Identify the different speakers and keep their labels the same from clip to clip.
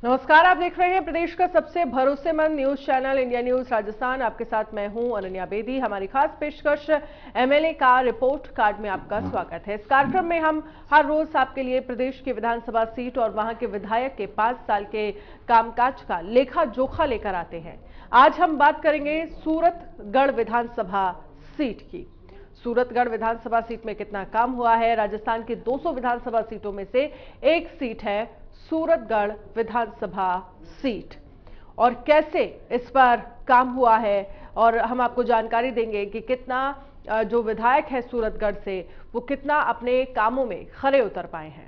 Speaker 1: नमस्कार, आप देख रहे हैं प्रदेश का सबसे भरोसेमंद news channel India news Rajasthan. आपके साथ मैं हूं अनन्या बेदी। हमारी खास पेशकश एमएलए का रिपोर्ट कार्ड में आपका स्वागत है। इस कार्यक्रम में हम हर रोज आपके लिए प्रदेश की विधानसभा सीट और वहां के विधायक के 5 साल के कामकाज का लेखा जोखा लेकर आते हैं। आज हम बात करेंगे सूरतगढ़ विधानसभा सीट की। सूरतगढ़ विधानसभा सीट में कितना काम हुआ है। राजस्थान की 200 विधानसभा सीटों में से एक सीट है सूरतगढ़ विधानसभा सीट, और कैसे इस पर काम हुआ है और हम आपको जानकारी देंगे कि कितना जो विधायक है सूरतगढ़ से वो कितना अपने कामों में खरे उतर पाए हैं।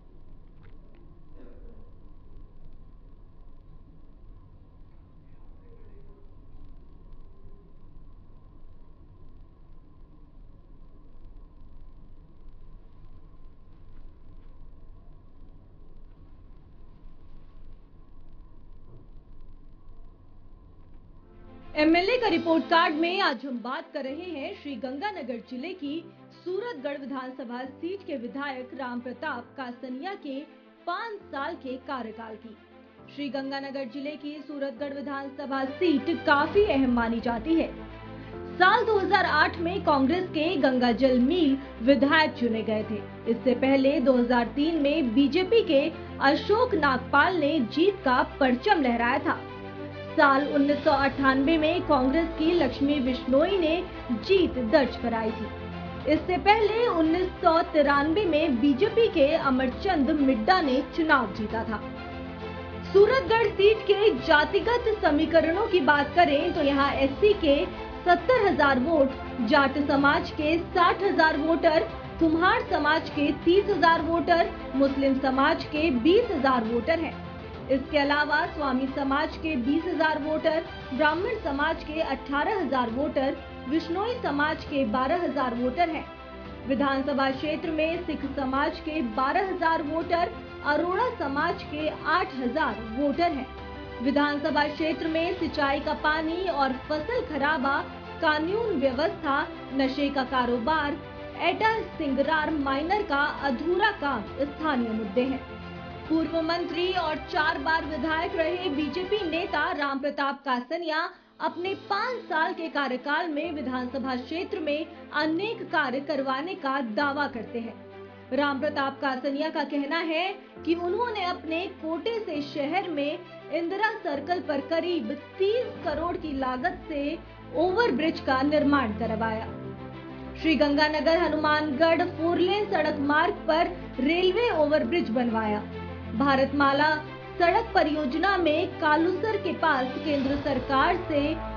Speaker 2: एमएलए का रिपोर्ट कार्ड में आज हम बात कर रहे हैं श्री गंगानगर जिले की सूरतगढ़ विधानसभा सीट के विधायक राम प्रताप कासनिया के 5 साल के कार्यकाल की। श्री गंगानगर जिले की सूरतगढ़ विधानसभा सीट काफी अहम मानी जाती है। साल 2008 में कांग्रेस के गंगाजल मील विधायक चुने गए थे। इससे पहले 2003 में बीजेपी के अशोक नागपाल ने जीत का परचम लहराया था। साल 1998 में कांग्रेस की लक्ष्मी बिश्नोई ने जीत दर्ज कराई थी। इससे पहले 1993 में बीजेपी के अमरचंद मिड्डा ने चुनाव जीता था। सूरतगढ़ सीट के जातिगत समीकरणों की बात करें तो यहाँ एससी के 70,000 वोट, जाट समाज के 60,000 वोटर, कुम्हार समाज के 30,000 वोटर, मुस्लिम समाज के 20,000 वोटर हैं। इसके अलावा स्वामी समाज के 20,000 वोटर, ब्राह्मण समाज के 18,000 वोटर, विश्नोई समाज के 12,000 वोटर हैं। विधानसभा क्षेत्र में सिख समाज के 12,000 वोटर, अरोड़ा समाज के 8,000 वोटर हैं। विधानसभा क्षेत्र में सिंचाई का पानी और फसल खराबा, कानून व्यवस्था, नशे का कारोबार, एटा सिंगरार माइनर का अधूरा काम स्थानीय मुद्दे हैं। पूर्व मंत्री और 4 बार विधायक रहे बीजेपी नेता राम प्रताप कासनिया अपने 5 साल के कार्यकाल में विधानसभा क्षेत्र में अनेक कार्य करवाने का दावा करते हैं। राम प्रताप कासनिया का कहना है कि उन्होंने अपने कोटे से शहर में इंदिरा सर्कल पर करीब 30 करोड़ की लागत से ओवरब्रिज का निर्माण करवाया। श्री गंगानगर हनुमानगढ़ 4 लेन सड़क मार्ग पर रेलवे ओवरब्रिज बनवाया। भारतमाला सड़क परियोजना में कालूसर के पास केंद्र सरकार से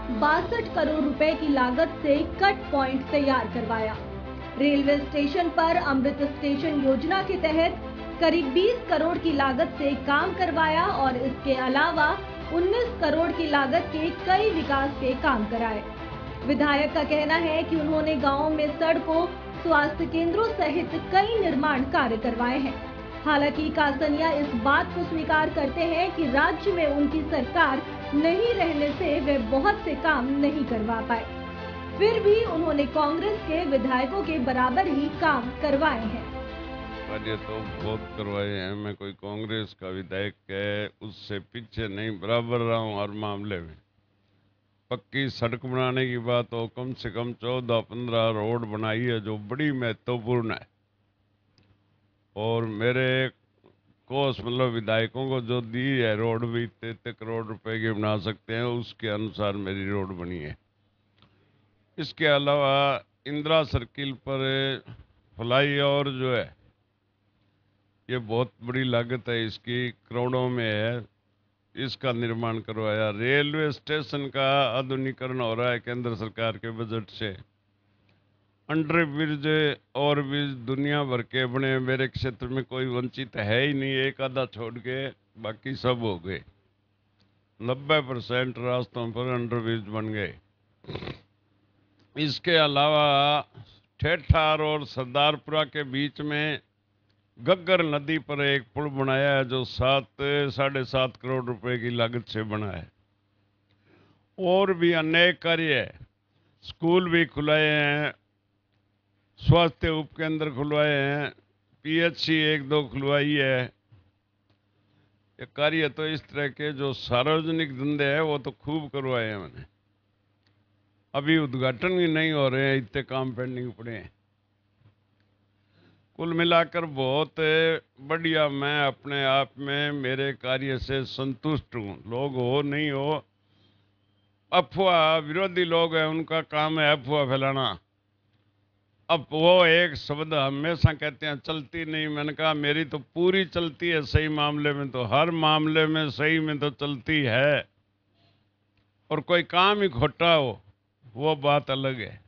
Speaker 2: 62 करोड़ रुपए की लागत से कट पॉइंट तैयार करवाया। रेलवे स्टेशन पर अमृत स्टेशन योजना के तहत करीब 20 करोड़ की लागत से काम करवाया और इसके अलावा 19 करोड़ की लागत के कई विकास के काम कराए। विधायक का कहना है कि उन्होंने गाँव में सड़कों, स्वास्थ्य केंद्रों सहित कई निर्माण कार्य करवाए हैं। हालांकि कासनिया इस बात को स्वीकार करते हैं कि राज्य में उनकी सरकार नहीं रहने से वे बहुत से काम नहीं करवा पाए। फिर भी उन्होंने कांग्रेस के विधायकों के बराबर ही काम करवाए हैं।
Speaker 3: कार्य तो बहुत करवाए हैं। मैं कोई कांग्रेस का विधायक है उससे पीछे नहीं, बराबर रहा हूँ हर मामले में। पक्की सड़क बनाने की बात हो, कम से कम 14-15 रोड बनाई है जो बड़ी महत्वपूर्ण है। और मेरे कोस मतलब विधायकों को जो दी है रोड भी 33 करोड़ रुपए की बना सकते हैं, उसके अनुसार मेरी रोड बनी है। इसके अलावा इंदिरा सर्किल पर फ्लाईओवर जो है ये बहुत बड़ी लागत है, इसकी करोड़ों में है, इसका निर्माण करवाया। रेलवे स्टेशन का आधुनिकीकरण हो रहा है केंद्र सरकार के बजट से। अंडर ब्रिज और ब्रिज दुनिया भर के बने, मेरे क्षेत्र में कोई वंचित है ही नहीं, एक आधा छोड़ के बाकी सब हो गए। 90% रास्तों पर अंडर ब्रिज बन गए। इसके अलावा ठेठार और सरदारपुरा के बीच में गग्गर नदी पर एक पुल बनाया है जो 7.5 करोड़ रुपए की लागत से बना है। और भी अनेक कार्य है। स्कूल भी खुलाए हैं, स्वास्थ्य उपकेंद्र खुलवाए हैं, पीएचसी 1-2 खुलवाई है। ये कार्य तो इस तरह के जो सार्वजनिक धंधे हैं वो तो खूब करवाए हैं मैंने। अभी उद्घाटन भी नहीं हो रहे हैं, इतने काम पेंडिंग पड़े हैं। कुल मिलाकर बहुत बढ़िया, मैं अपने आप में मेरे कार्य से संतुष्ट हूँ। लोग हो नहीं हो, अफवाह विरोधी लोग हैं, उनका काम है अफवाह फैलाना। अब वो एक शब्द हमेशा कहते हैं चलती नहीं, मैंने कहा मेरी तो पूरी चलती है। सही मामले में तो हर मामले में सही में तो चलती है, और कोई काम ही खोटा हो वो बात अलग है।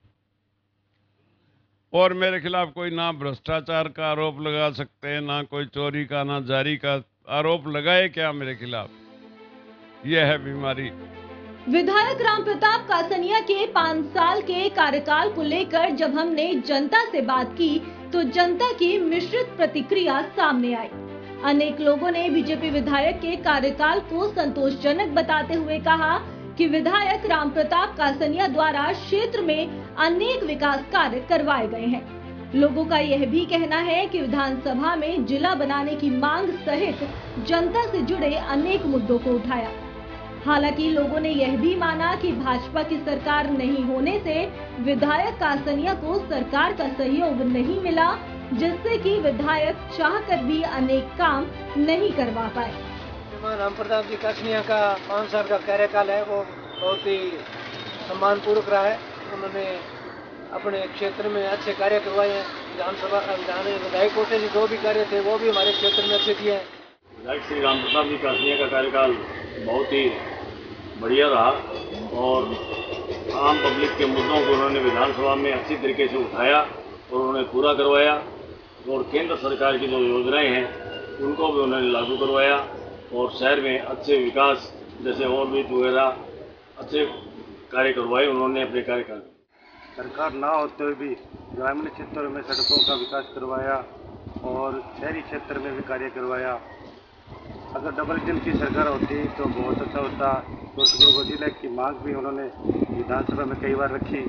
Speaker 3: और मेरे खिलाफ कोई ना भ्रष्टाचार का आरोप लगा सकते हैं, ना कोई चोरी का, ना जारी का आरोप लगाए क्या मेरे खिलाफ? यह है बीमारी।
Speaker 2: विधायक राम प्रताप कासनिया के 5 साल के कार्यकाल को लेकर जब हमने जनता से बात की तो जनता की मिश्रित प्रतिक्रिया सामने आई। अनेक लोगों ने बीजेपी विधायक के कार्यकाल को संतोषजनक बताते हुए कहा कि विधायक राम प्रताप कासनिया द्वारा क्षेत्र में अनेक विकास कार्य करवाए गए हैं। लोगों का यह भी कहना है कि विधानसभा में जिला बनाने की मांग सहित जनता से जुड़े अनेक मुद्दों को उठाया। हालांकि लोगों ने यह भी माना कि भाजपा की सरकार नहीं होने से विधायक कासनिया को सरकार का सहयोग नहीं मिला, जिससे कि विधायक चाहकर भी अनेक काम नहीं करवा पाए।
Speaker 4: राम प्रताप जी कासनिया का 5 साल का कार्यकाल है, वो बहुत ही सम्मानपूर्वक रहा है। उन्होंने अपने क्षेत्र में अच्छे कार्य करवाए हैं। विधानसभा विधायक कोटे से जो भी कार्य थे वो भी हमारे क्षेत्र में अच्छे किए हैं।
Speaker 5: विधायक श्री राम प्रताप जी कासनिया का कार्यकाल बहुत ही बढ़िया रहा और आम पब्लिक के मुद्दों को उन्होंने विधानसभा में अच्छी तरीके से उठाया और उन्होंने पूरा करवाया, और केंद्र सरकार की जो योजनाएं हैं उनको भी उन्होंने लागू करवाया, और शहर में अच्छे विकास जैसे ओवरब्रिज वगैरह अच्छे कार्य करवाए उन्होंने अपने कार्यकाल।
Speaker 6: सरकार ना होते हुए भी ग्रामीण क्षेत्रों में सड़कों का विकास करवाया और शहरी क्षेत्र में भी कार्य करवाया। अगर डबल इंजन की सरकार होती तो बहुत अच्छा होता। सूरतगढ़ जिले की मांग भी उन्होंने विधानसभा में कई बार रखी।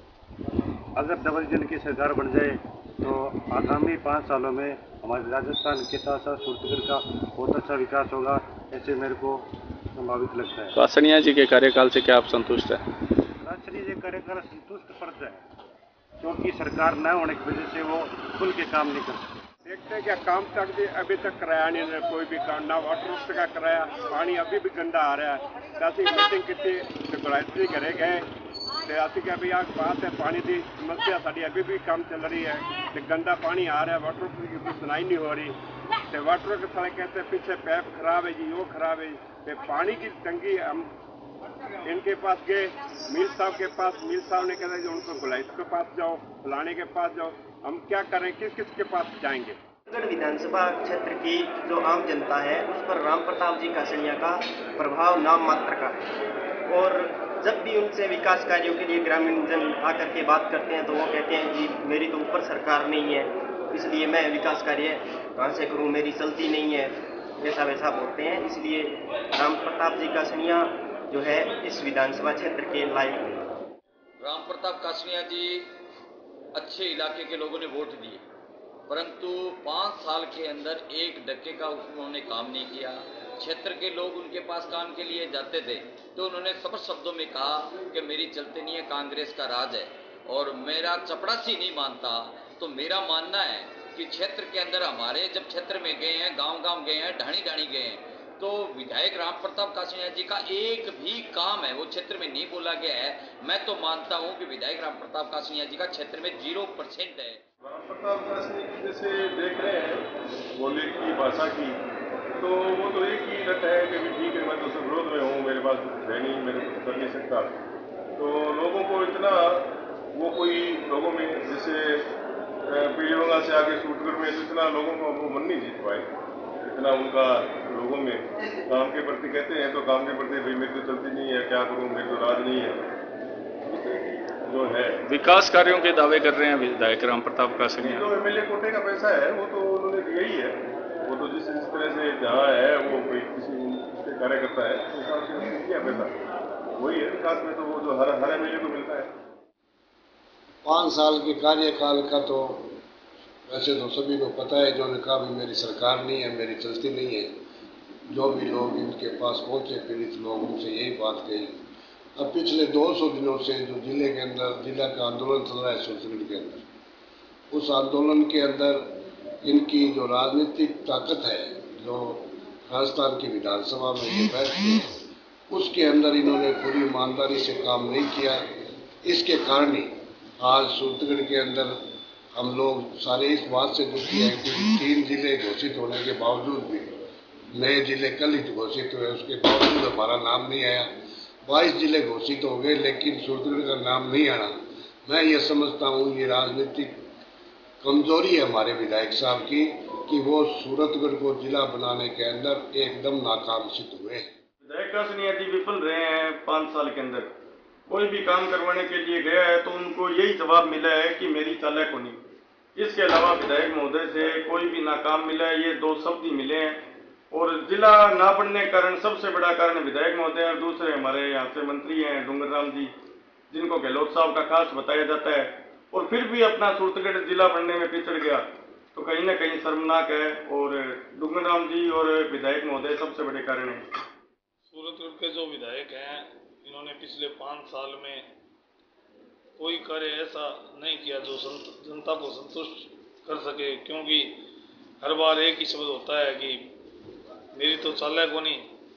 Speaker 6: अगर डबल इंजन की सरकार बन जाए तो आगामी 5 सालों में हमारे राजस्थान के साथ साथ सूरतगढ़ का बहुत अच्छा विकास होगा, ऐसे मेरे को संभावित लगता है।
Speaker 7: कासनिया जी के कार्यकाल से क्या आप संतुष्ट हैं?
Speaker 6: कासनिया जी कार्यकाल संतुष्ट पड़ता है, क्योंकि सरकार न होने की वजह से वो खुल के काम नहीं कर सकते।
Speaker 8: देखते हैं क्या काम तक भी अभी तक कराया नहीं है, कोई भी काम ना वाटर का कराया। पानी अभी भी गंदा आ रहा है। मीटिंग की गुलाइत्री करे गए कि अभी आज बात है पानी की समस्या साड़ी अभी भी काम चल रही है। तो गंदा पानी आ रहा है, वाटर की कोई सुनाई नहीं हो रही। तो वाटर के सारे कहते हैं पीछे पैप खराब है जी, वो खराब है। तो पानी की तंगी हम इनके पास गए, मीर साहब के पास। मीर साहब ने कहा कि उनको गुलाइस के पास जाओ, फलाने के पास जाओ। हम क्या करें, किस किस के पास जाएंगे?
Speaker 9: विधानसभा क्षेत्र की जो आम जनता है उस पर राम प्रताप जी कासनिया का प्रभाव नाम मात्र का है, और जब भी उनसे विकास कार्यों के लिए ग्रामीण जन आकर के बात करते हैं तो वो कहते हैं कि मेरी तो ऊपर सरकार नहीं है, इसलिए मैं विकास कार्य कहाँ से करूँ, मेरी चलती नहीं है, ऐसा वैसा बोलते हैं। इसलिए राम प्रताप जी कासनिया जो है इस विधानसभा क्षेत्र के लायक नहीं।
Speaker 10: राम प्रताप कासनिया जी अच्छे इलाके के लोगों ने वोट दिए, परंतु 5 साल के अंदर एक डक्के का उन्होंने काम नहीं किया। क्षेत्र के लोग उनके पास काम के लिए जाते थे तो उन्होंने स्पष्ट शब्दों में कहा कि मेरी चलते नहीं है, कांग्रेस का राज है। और मेरा चपड़ासी नहीं मानता, तो मेरा मानना है कि क्षेत्र के अंदर हमारे जब क्षेत्र में गए हैं, गांव-गांव गए हैं, ढाणी-ढाणी गए हैं, तो विधायक राम प्रताप कासनिया जी का एक भी काम है वो क्षेत्र में नहीं बोला गया है। मैं तो मानता हूं कि विधायक राम प्रताप कासनिया जी का क्षेत्र में 0% है।
Speaker 11: राम प्रताप कासनिया जी जैसे देख रहे हैं बोले की भाषा की, तो वो तो एक ही रट है कि ठीक है मैं तो सब विरोध में हूँ, मेरे पास कुछ है नहीं, मेरे कुछ कर नहीं सकता। तो लोगों को इतना वो कोई लोगों में जैसे पीलीबंगा से आगे सूरतगढ़ में तो इतना लोगों को वो मन नहीं जीत पाए, इतना उनका लोगों में काम के प्रति कहते हैं तो काम के प्रति भाई मेरी तो चलती नहीं है, क्या करूँ, मेरी तो राज नहीं है जो है।
Speaker 7: विकास कार्यों के दावे कर रहे हैं विधायक राम प्रताप कासनिया।
Speaker 11: जो एमएलए कोटे का पैसा है वो तो उन्होंने दिया ही है, वो तो जिस तरह से जहाँ है वो कोई किसी उसके कार्य करता है उस हिसाब से उन्होंने दिया पैसा, वही है विकास में। तो वो जो हर एमएलए को मिलता है।
Speaker 12: 5 साल के कार्यकाल का तो वैसे तो सभी को पता है, जो ने कहा भी मेरी सरकार नहीं है, मेरी चलती नहीं है, जो भी लोग इनके पास पहुंचे पीड़ित लोग, उनसे यही बात कही। अब पिछले 200 दिनों से जो जिले के अंदर जिला का आंदोलन चल रहा है सूरतगढ़ के अंदर, उस आंदोलन के अंदर इनकी जो राजनीतिक ताकत है, जो राजस्थान की विधानसभा में ये बैठते हैं, उसके अंदर इन्होंने पूरी ईमानदारी से काम नहीं किया। इसके कारण ही आज सूरतगढ़ के अंदर हम लोग सारे इस बात से दुखी हैं कि 3 जिले घोषित होने के बावजूद भी, नए जिले कल ही घोषित हुए, उसके बावजूद हमारा नाम नहीं आया। 22 जिले घोषित हो गए लेकिन सूरतगढ़ का नाम नहीं आना, मैं ये समझता हूँ ये राजनीतिक कमजोरी है हमारे विधायक साहब की कि वो सूरतगढ़ को जिला बनाने के अंदर एकदम नाकाम सिद्ध हुए।
Speaker 7: विधायक कासनिया जी विफल रहे हैं 5 साल के अंदर। कोई भी काम करवाने के लिए गया है तो उनको यही जवाब मिला है कि मेरी चालक होनी। इसके अलावा विधायक महोदय से कोई भी नाकाम मिला है, ये 2 शब्द ही मिले हैं। और जिला ना बनने के कारण सबसे बड़ा कारण विधायक महोदय और दूसरे हमारे यहाँ से मंत्री हैं डूंगर राम जी, जिनको गहलोत साहब का खास बताया जाता है, और फिर भी अपना सूरतगढ़ जिला बनने में पिछड़ गया, तो कहीं ना कहीं शर्मनाक है। और डूंगर राम जी और विधायक महोदय सबसे बड़े कारण हैं।
Speaker 13: सूरतगढ़ के जो विधायक हैं, इन्होंने पिछले 5 साल में कोई कार्य ऐसा नहीं किया जो जनता को संतुष्ट कर सके, क्योंकि हर बार एक ही शब्द होता है कि मेरी तो चालक होनी।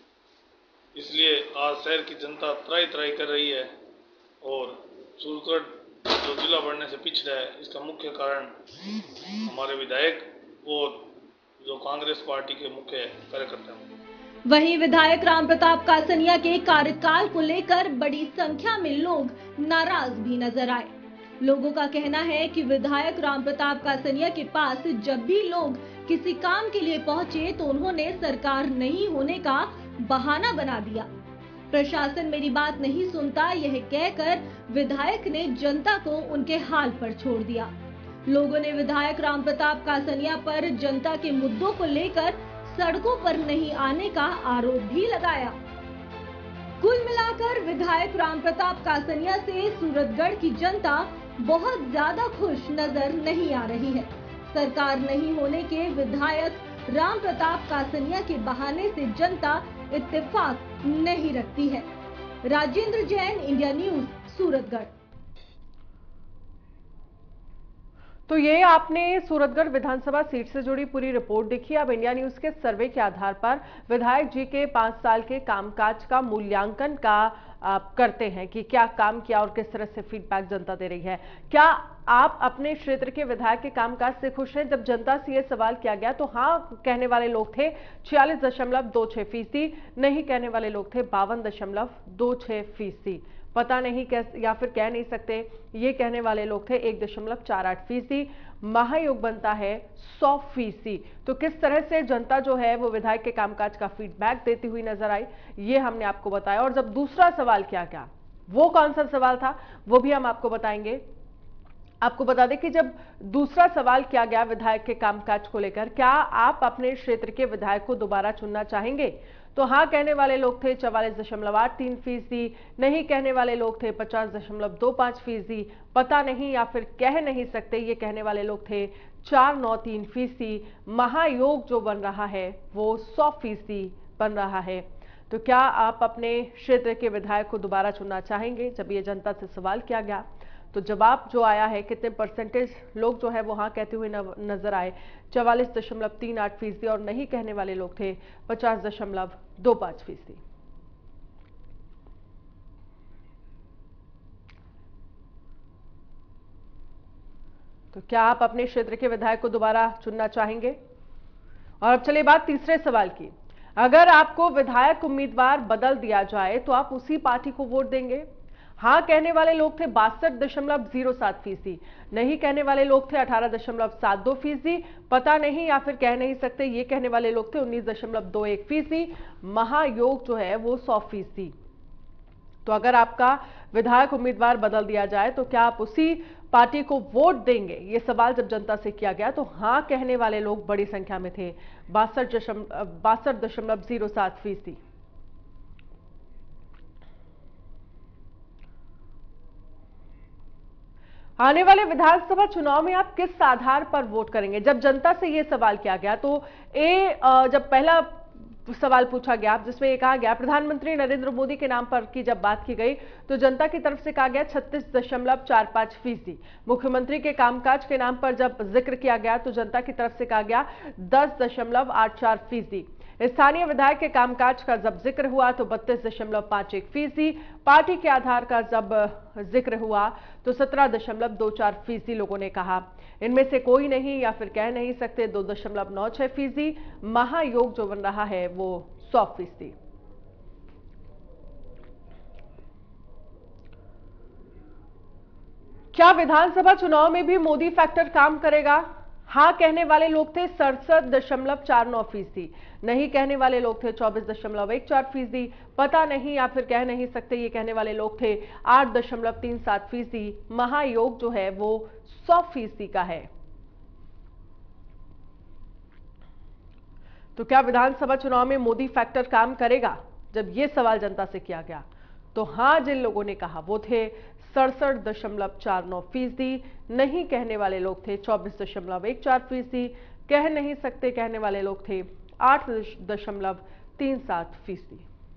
Speaker 13: इसलिए आज शहर की जनता त्राही त्राही कर रही है और सूरतगढ़ जो जिला बढ़ने से पिछड़ा है, इसका मुख्य कारण हमारे विधायक और जो कांग्रेस पार्टी के मुख्य कार्यकर्ता हैं।
Speaker 2: वहीं विधायक राम प्रताप कासनिया के कार्यकाल को लेकर बड़ी संख्या में लोग नाराज भी नजर आए। लोगों का कहना है कि विधायक राम प्रताप कासनिया के पास जब भी लोग किसी काम के लिए पहुंचे तो उन्होंने सरकार नहीं होने का बहाना बना दिया। प्रशासन मेरी बात नहीं सुनता, यह कहकर विधायक ने जनता को उनके हाल पर छोड़ दिया। लोगों ने विधायक राम प्रताप कासनिया पर जनता के मुद्दों को लेकर सड़कों पर नहीं आने का आरोप भी लगाया। कुल मिलाकर विधायक राम प्रताप कासनिया से सूरतगढ़ की जनता बहुत ज्यादा खुश नजर नहीं आ रही है। सरकार नहीं होने के विधायक राम प्रताप कासनिया के बहाने से जनता इत्तेफाक नहीं रखती है। Rajendra Jain, India news, Suratgarh.
Speaker 1: तो ये आपने सूरतगढ़ विधानसभा सीट से जुड़ी पूरी रिपोर्ट देखी। अब इंडिया न्यूज के सर्वे के आधार पर विधायक जी के 5 साल के कामकाज का मूल्यांकन करते हैं कि क्या काम किया और किस तरह से फीडबैक जनता दे रही है। क्या आप अपने क्षेत्र के विधायक के कामकाज से खुश हैं? जब जनता से ये सवाल किया गया तो हाँ कहने वाले लोग थे 46.26%, नहीं कहने वाले लोग थे 52.26%, पता नहीं या फिर कह नहीं सकते ये कहने वाले लोग थे 1.48%, महायोग बनता है 100%। तो किस तरह से जनता जो है वो विधायक के कामकाज का फीडबैक देती हुई नजर आई, ये हमने आपको बताया। और जब दूसरा सवाल किया गया, वो कौन सा सवाल था वो भी हम आपको बताएंगे। आपको बता दें कि जब दूसरा सवाल किया गया विधायक के कामकाज को लेकर, क्या आप अपने क्षेत्र के विधायक को दोबारा चुनना चाहेंगे, तो हाँ कहने वाले लोग थे 44.83%, नहीं कहने वाले लोग थे 50.25%, पता नहीं या फिर कह नहीं सकते ये कहने वाले लोग थे 493%, महायोग जो बन रहा है वो 100% बन रहा है। तो क्या आप अपने क्षेत्र के विधायक को दोबारा चुनना चाहेंगे? जब ये जनता से सवाल किया गया तो जवाब जो आया है, कितने परसेंटेज लोग जो है वो हाँ कहते हुए नजर आए, 44.38%, और नहीं कहने वाले लोग थे 50.25%। तो क्या आप अपने क्षेत्र के विधायक को दोबारा चुनना चाहेंगे? और अब चलिए बात तीसरे सवाल की। अगर आपको विधायक उम्मीदवार बदल दिया जाए तो आप उसी पार्टी को वोट देंगे? हाँ कहने वाले लोग थे 62.07%, नहीं कहने वाले लोग थे 18.72%, पता नहीं या फिर कह नहीं सकते ये कहने वाले लोग थे 19.21%, महायोग जो है वो 100%। तो अगर आपका विधायक उम्मीदवार बदल दिया जाए तो क्या आप उसी पार्टी को वोट देंगे? ये सवाल जब जनता से किया गया तो हाँ कहने वाले लोग बड़ी संख्या में थे, 62.07%। आने वाले विधानसभा चुनाव में आप किस आधार पर वोट करेंगे? जब जनता से यह सवाल किया गया तो जब पहला सवाल पूछा गया, जिसमें ये कहा गया प्रधानमंत्री नरेंद्र मोदी के नाम पर की जब बात की गई तो जनता की तरफ से कहा गया 36.45%। मुख्यमंत्री के कामकाज के नाम पर जब जिक्र किया गया तो जनता की तरफ से कहा गया 10.84%। स्थानीय विधायक के कामकाज का जब जिक्र हुआ तो 32.51%। पार्टी के आधार का जब जिक्र हुआ तो 17.24% लोगों ने कहा। इनमें से कोई नहीं या फिर कह नहीं सकते 2.96%। महायोग जो बन रहा है वो 100%। क्या विधानसभा चुनाव में भी मोदी फैक्टर काम करेगा? हाँ कहने वाले लोग थे 67.49%। नहीं कहने वाले लोग थे 24.14%। पता नहीं या फिर कह नहीं सकते ये कहने वाले लोग थे 8.37%। महायोग जो है वो 100% का है। तो क्या विधानसभा चुनाव में मोदी फैक्टर काम करेगा? जब ये सवाल जनता से किया गया तो हाँ जिन लोगों ने कहा वो थे 67.49%। नहीं कहने वाले लोग थे 24.14%। कह नहीं सकते कहने वाले लोग थे 8.37%।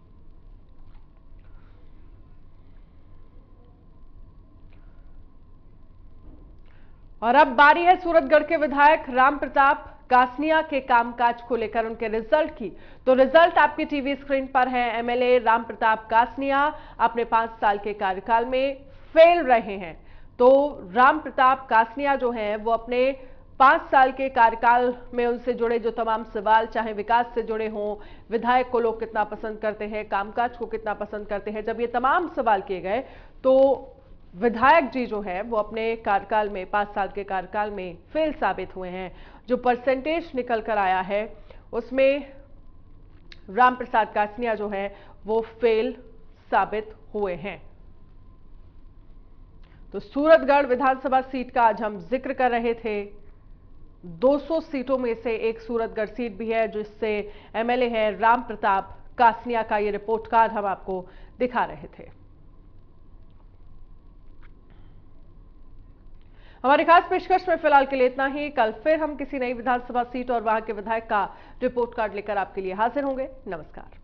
Speaker 1: और अब बारी है सूरतगढ़ के विधायक राम प्रताप कासनिया के कामकाज को लेकर उनके रिजल्ट की। तो रिजल्ट आपकी टीवी स्क्रीन पर है। एमएलए राम प्रताप कासनिया अपने 5 साल के कार्यकाल में फेल रहे हैं। तो राम प्रताप कासनिया जो हैं वो अपने 5 साल के कार्यकाल में उनसे जुड़े जो तमाम सवाल, चाहे विकास से जुड़े हों, विधायक को लोग कितना पसंद करते हैं, कामकाज को कितना पसंद करते हैं, जब ये तमाम सवाल किए गए तो विधायक जी जो है वो अपने कार्यकाल में 5 साल के कार्यकाल में फेल साबित हुए हैं। जो परसेंटेज निकल कर आया है उसमें राम प्रसाद कासनिया जो है वो फेल साबित हुए हैं। तो सूरतगढ़ विधानसभा सीट का आज हम जिक्र कर रहे थे। 200 सीटों में से एक सूरतगढ़ सीट भी है जिससे एमएलए है राम प्रताप कासनिया का ये रिपोर्ट कार्ड हम आपको दिखा रहे थे। हमारी खास पेशकश में फिलहाल के लिए इतना ही। कल फिर हम किसी नई विधानसभा सीट और वहां के विधायक का रिपोर्ट कार्ड लेकर आपके लिए हाजिर होंगे। नमस्कार।